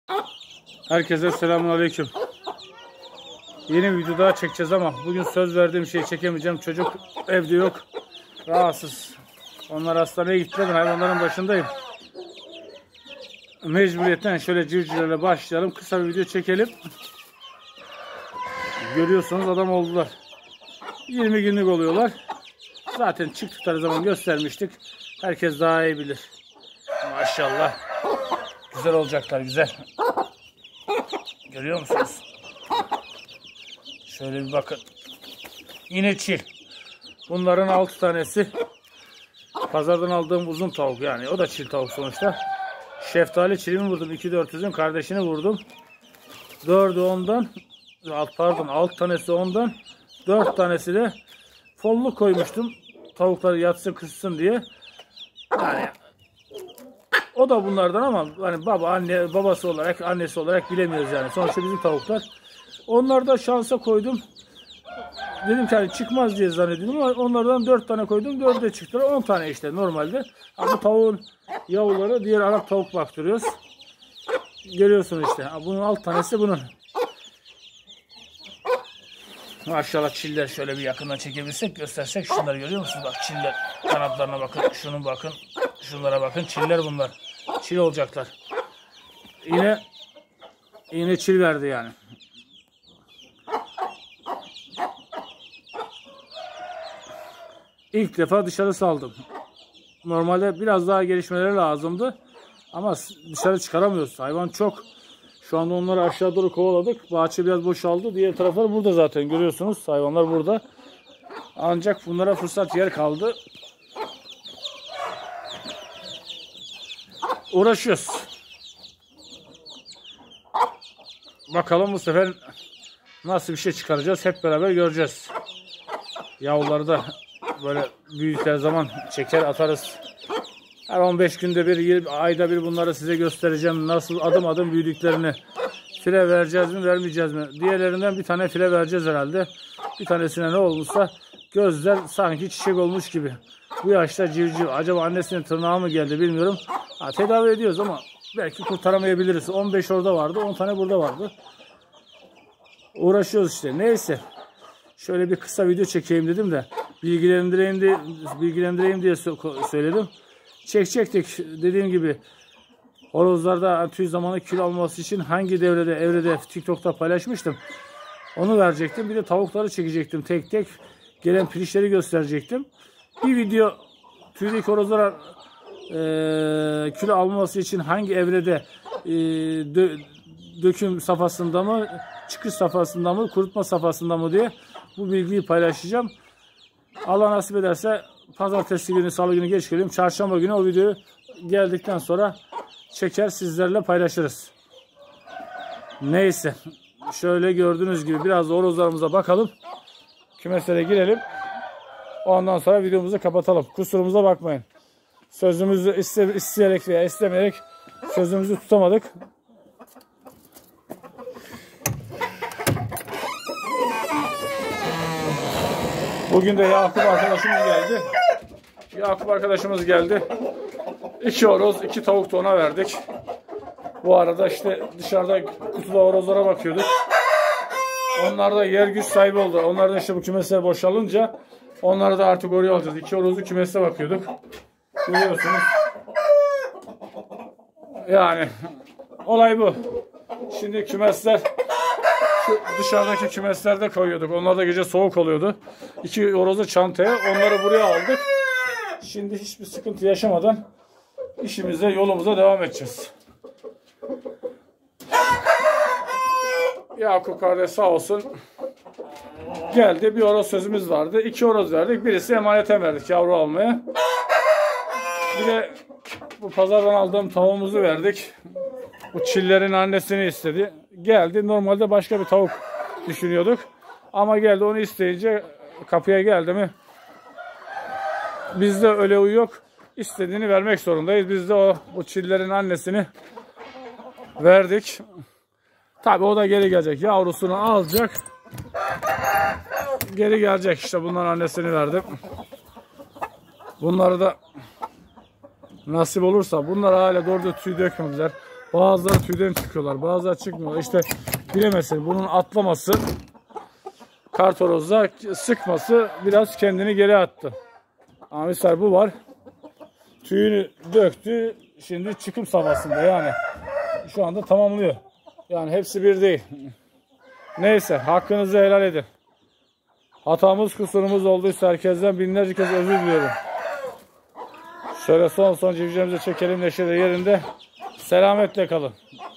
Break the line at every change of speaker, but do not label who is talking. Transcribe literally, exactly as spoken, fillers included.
Herkese selamünaleyküm. Yeni bir video daha çekeceğiz ama bugün söz verdiğim şeyi çekemeyeceğim. Çocuk evde yok. Rahatsız. Onlar hastaneye gittiler. Ben hayvanların başındayım. Mecburiyetten şöyle civcivlerle başlayalım. Kısa bir video çekelim. Görüyorsunuz adam oldular. yirmi günlük oluyorlar. Zaten çıktıkları zaman göstermiştik. Herkes daha iyi bilir. Maşallah. Güzel olacaklar, güzel. Görüyor musunuz? Şöyle bir bakın. Yine çil. Bunların altı tanesi pazardan aldığım uzun tavuk, yani o da çil tavuk sonuçta. Şeftali çilimi vurdum. iki dört yüzün kardeşini vurdum. dördü ondan. Pardon altı tanesi ondan. dört tanesi de folluk koymuştum. Tavukları yatsın kızsın diye. Yani o da bunlardan ama hani baba anne babası olarak annesi olarak bilemiyoruz yani. Sonuçta bizim tavuklar. Onlar da şansa koydum. Dedim ki hani çıkmaz diye zannediyordum ama onlardan dört tane koydum. dörde çıktılar. on tane işte normalde. Ama bu tavuğun yavruları diğer Arap tavuk baktırıyoruz. Görüyorsun işte. Bunun alt tanesi bunun. Maşallah çiller, şöyle bir yakından çekebilsek göstersek, şunları görüyor musunuz? Bak çiller, kanatlarına bakın, şunun bakın, şunlara bakın, çiller bunlar. Çil olacaklar. Yine yine çil verdi yani. İlk defa dışarı saldım. Normalde biraz daha gelişmeleri lazımdı. Ama dışarı çıkaramıyoruz. Hayvan çok. Şu anda onları aşağı doğru kovaladık. Bahçe biraz boşaldı. Diğer taraflar burada zaten görüyorsunuz. Hayvanlar burada. Ancak bunlara fırsat yer kaldı. Uğraşıyoruz. Bakalım bu sefer nasıl bir şey çıkaracağız. Hep beraber göreceğiz. Yavruları da böyle büyüdükleri zaman çeker atarız. Her on beş günde bir, yirmi ayda bir bunları size göstereceğim. Nasıl adım adım büyüdüklerini. File vereceğiz mi, vermeyeceğiz mi? Diğerlerinden bir tane file vereceğiz herhalde. Bir tanesine ne olmuşsa gözler sanki çiçek olmuş gibi. Bu yaşta civciv. Acaba annesinin tırnağı mı geldi bilmiyorum. Ha, tedavi ediyoruz ama belki kurtaramayabiliriz. on beş orada vardı, on tane burada vardı. Uğraşıyoruz işte. Neyse. Şöyle bir kısa video çekeyim dedim de bilgilendireyim diye, bilgilendireyim diye söyledim. Çekecektik dediğim gibi. Horozlarda tüy zamanı kilo alması için hangi devrede, evrede TikTok'ta paylaşmıştım. Onu verecektim. Bir de tavukları çekecektim tek tek. Gelen pilişleri gösterecektim. Bir video tüydeki horozlara e, kilo alması için hangi evrede e, dö, döküm safhasında mı, çıkış safhasında mı, kurutma safhasında mı diye bu bilgiyi paylaşacağım. Allah nasip ederse pazartesi günü, salı günü geç geliyorum. Çarşamba günü o videoyu geldikten sonra çeker sizlerle paylaşırız. Neyse. Şöyle gördüğünüz gibi biraz da horozlarımıza bakalım. Kümeslere girelim. Ondan sonra videomuzu kapatalım. Kusurumuza bakmayın. Sözümüzü iste, isteyerek veya istemeyerek sözümüzü tutamadık. Bugün de Yakup arkadaşımız geldi. Yakup arkadaşımız geldi. İki horoz, iki tavuk da ona verdik. Bu arada işte dışarıda kutuda horozlara bakıyorduk. Onlar da yer güç sahibi oldu. Onlar da işte bu kümesler boşalınca onları da artık oraya alacağız. İki horozu kümese bakıyorduk. Biliyorsunuz. Yani olay bu. Şimdi kümesler, şu dışarıdaki kümeslerde koyuyorduk. Onlar da gece soğuk oluyordu. İki horozu çantaya, onları buraya aldık. Şimdi hiçbir sıkıntı yaşamadan işimize, yolumuza devam edeceğiz. Yakup kardeş sağ olsun geldi. Bir horoz sözümüz vardı. İki horoz verdik. Birisi emanete verdik yavru almaya. Bir de bu pazardan aldığım tavuğumuzu verdik. Bu çillerin annesini istedi. Geldi. Normalde başka bir tavuk düşünüyorduk. Ama geldi, onu isteyince kapıya geldi mi bizde öyle uyu yok. İstediğini vermek zorundayız. Biz de o bu çillerin annesini verdik. Tabi o da geri gelecek. Yavrusunu alacak. Geri gelecek. İşte bunların annesini verdim. Bunları da nasip olursa, bunlar hala doğru tüy dökmediler. Bazıları tüyden çıkıyorlar, bazıları çıkmıyor. İşte bilemezsin, bunun atlaması, kart horozda sıkması biraz kendini geri attı. Ama misal bu var. Tüyünü döktü. Şimdi çıkım safhasında yani. Şu anda tamamlıyor. Yani hepsi bir değil. Neyse, hakkınızı helal edin. Hatamız, kusurumuz olduysa herkesten binlerce kez özür diliyorum. Şöyle son son civcivlerimizi çekelim, neşede yerinde. Selametle kalın.